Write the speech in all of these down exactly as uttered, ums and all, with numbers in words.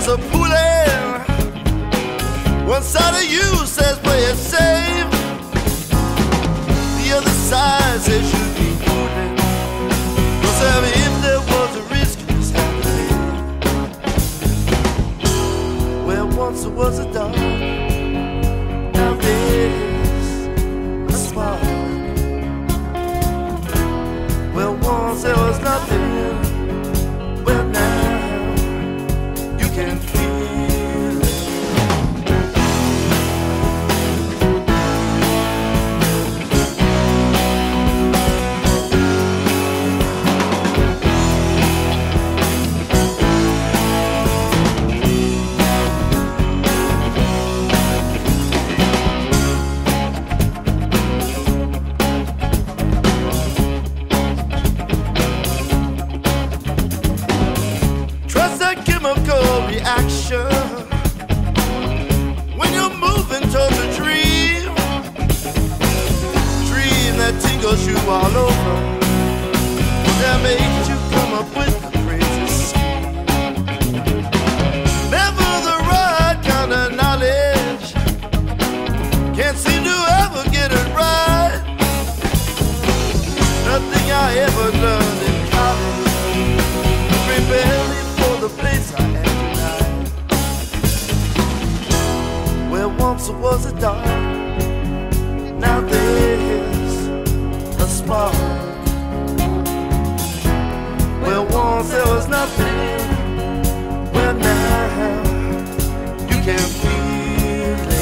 a pulling. One side of you says play it safe, the other side says you be fooling. Cause I mean, if there was a risk in this happening, well, once there was a dark, now there's a spark. Well, once there was nothing, well, now you can feel it. Reaction when you're moving towards a dream, dream that tingles you all over, that makes you come up with the craziest scheme. Never the right kind of knowledge, can't seem to ever get it right. Nothing I ever learned in college prepare me for the place I am. Once there was a dark, now there's a spark. Well, once there was nothing, well, now you can feel it.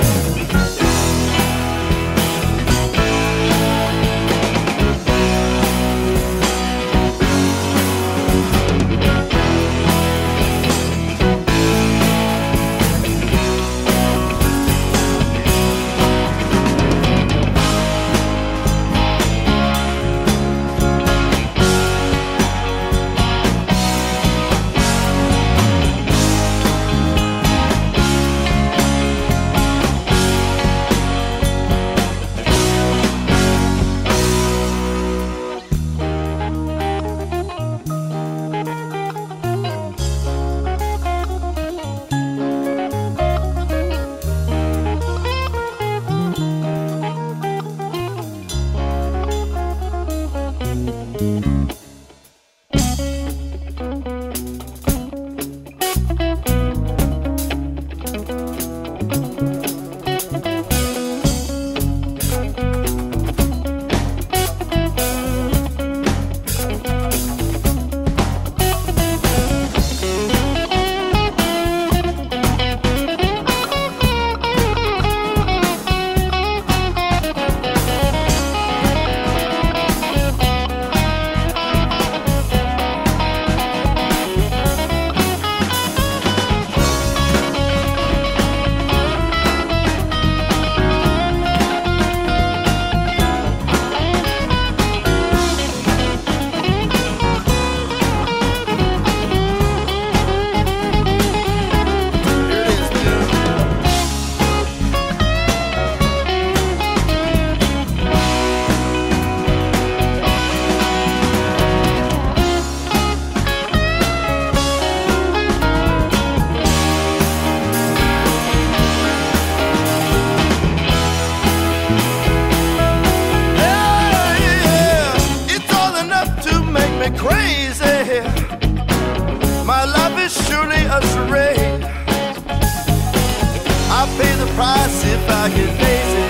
Price if I get lazy,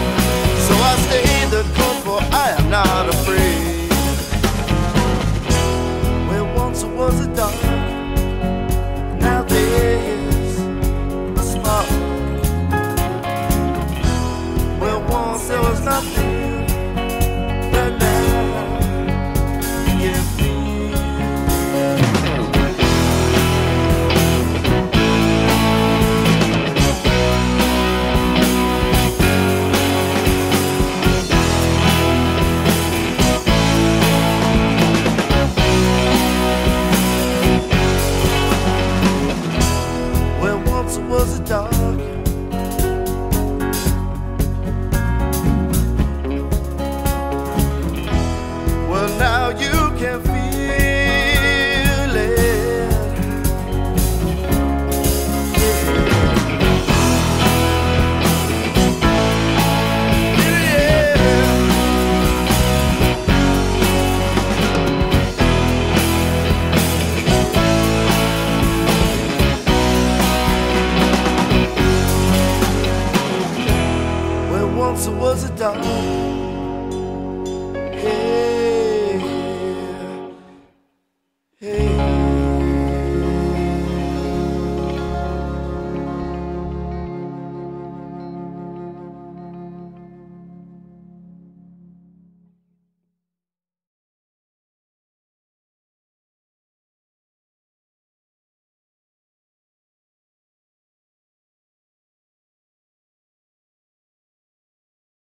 so I stay the course, for I am not afraid. Well, once it was a dark, now there's a spark. Well, once there was nothing, but now you can feel. Was a dark, well, now you can feel it. was a dog.